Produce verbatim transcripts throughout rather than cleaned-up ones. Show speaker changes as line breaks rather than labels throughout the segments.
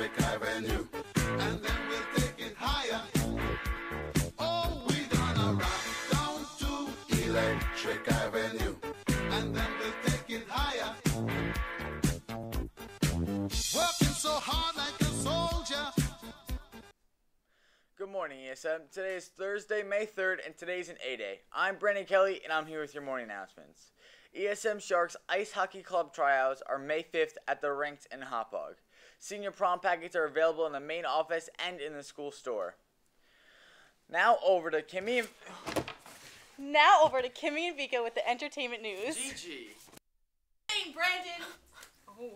Electric Avenue. And then we'll take it higher. Oh, we're gonna rock down to Electric Avenue. And then we'll take it higher. Working so hard like a soldier.
Good morning, E S M. Today is Thursday, May third, and today's an A-Day. I'm Brendan Kelly, and I'm here with your morning announcements. E S M Sharks Ice Hockey Club tryouts are May fifth at the rinks in Hauppauge. Senior prom packets are available in the main office and in the school store. Now over to Kimmy and...
Now over to Kimmy and Vika with the entertainment news.
Gigi.
Hey, Brandon. Oh.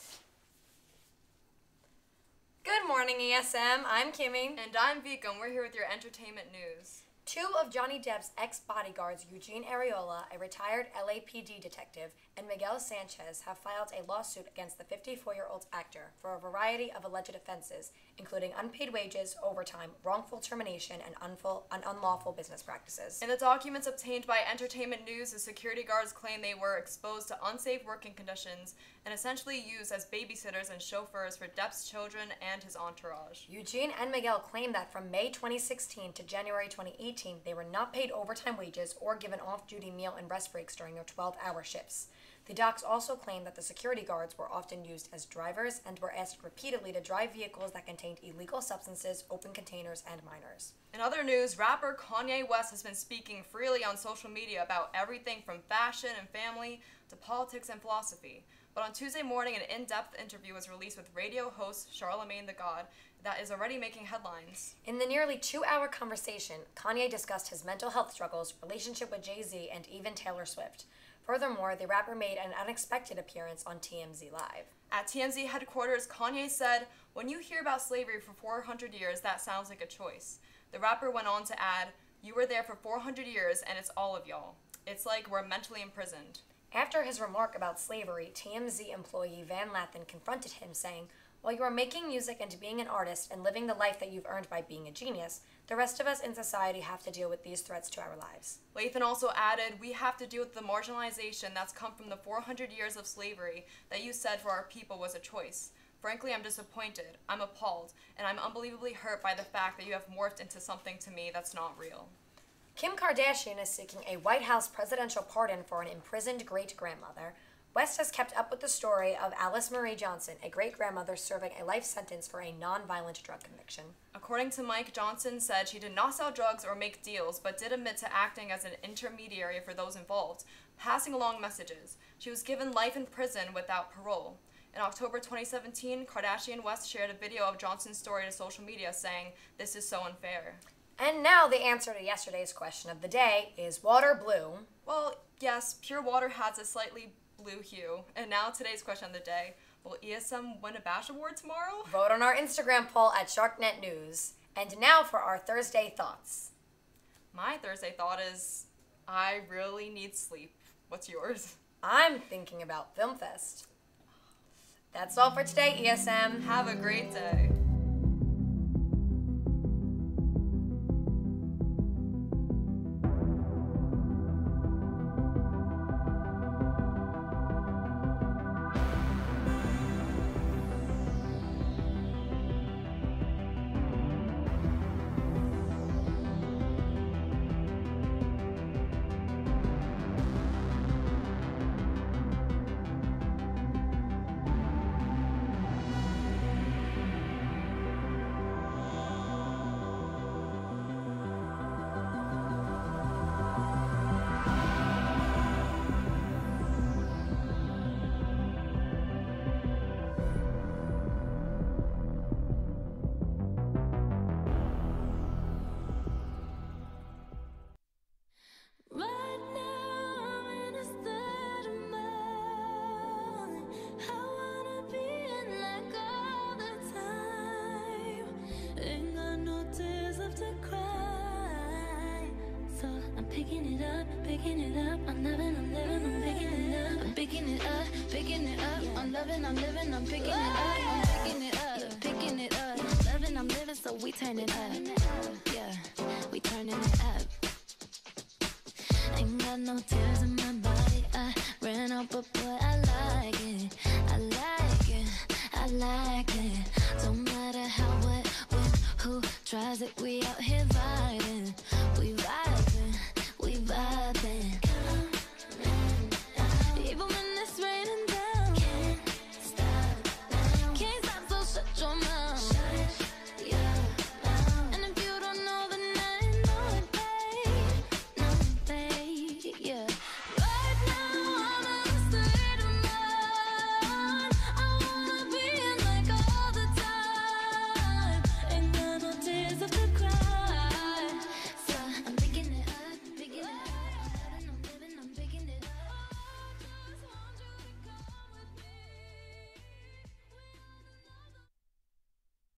Good morning, E S M. I'm Kimmy.
And I'm Vika, and we're here with your entertainment news.
Two of Johnny Depp's ex-bodyguards, Eugene Areola, a retired L A P D detective, and Miguel Sanchez have filed a lawsuit against the fifty-four-year-old actor for a variety of alleged offenses, including unpaid wages, overtime, wrongful termination, and unful, un- unlawful business practices.
In the documents obtained by Entertainment News, the security guards claim they were exposed to unsafe working conditions and essentially used as babysitters and chauffeurs for Depp's children and his entourage.
Eugene and Miguel claim that from May twenty sixteen to January twenty eighteen, they were not paid overtime wages or given off-duty meal and rest breaks during their twelve-hour shifts. The docs also claim that the security guards were often used as drivers and were asked repeatedly to drive vehicles that contained illegal substances, open containers, and minors.
In other news, rapper Kanye West has been speaking freely on social media about everything from fashion and family to politics and philosophy. But on Tuesday morning, an in-depth interview was released with radio host Charlamagne the God that is already making headlines.
In the nearly two-hour conversation, Kanye discussed his mental health struggles, relationship with Jay-Z, and even Taylor Swift. Furthermore, the rapper made an unexpected appearance on T M Z Live.
At T M Z headquarters, Kanye said, "When you hear about slavery for four hundred years, that sounds like a choice." The rapper went on to add, "You were there for four hundred years, and it's all of y'all. It's like we're mentally imprisoned."
After his remark about slavery, T M Z employee Van Lathan confronted him, saying, "While you are making music and being an artist and living the life that you've earned by being a genius, the rest of us in society have to deal with these threats to our lives."
Lathan also added, "We have to deal with the marginalization that's come from the four hundred years of slavery that you said for our people was a choice. Frankly, I'm disappointed, I'm appalled, and I'm unbelievably hurt by the fact that you have morphed into something to me that's not real."
Kim Kardashian is seeking a White House presidential pardon for an imprisoned great-grandmother. West has kept up with the story of Alice Marie Johnson, a great-grandmother serving a life sentence for a non-violent drug conviction.
According to Mike, Johnson said she did not sell drugs or make deals, but did admit to acting as an intermediary for those involved, passing along messages. She was given life in prison without parole. In October twenty seventeen, Kardashian West shared a video of Johnson's story to social media saying, "This is so unfair."
And now the answer to yesterday's question of the day is water blue?
Well, yes, pure water has a slightly blue hue. And now today's question of the day, will E S M win a Bash Award tomorrow?
Vote on our Instagram poll at SharkNet News. And now for our Thursday thoughts.
My Thursday thought is, I really need sleep. What's yours?
I'm thinking about FilmFest. That's all for today, E S M.
Have a great day.
Picking it up, picking it up, I'm loving, I'm living, I'm picking it up. I'm picking it up, picking it up, I'm loving, I'm living, I'm picking it up. I'm picking it up, picking it up, I'm loving, I'm living, so we turn it up. Yeah, we turning it up. Ain't got no tears in my body, I ran out, but boy, I like it. I like it, I like it. Don't tries it, we out here vibing.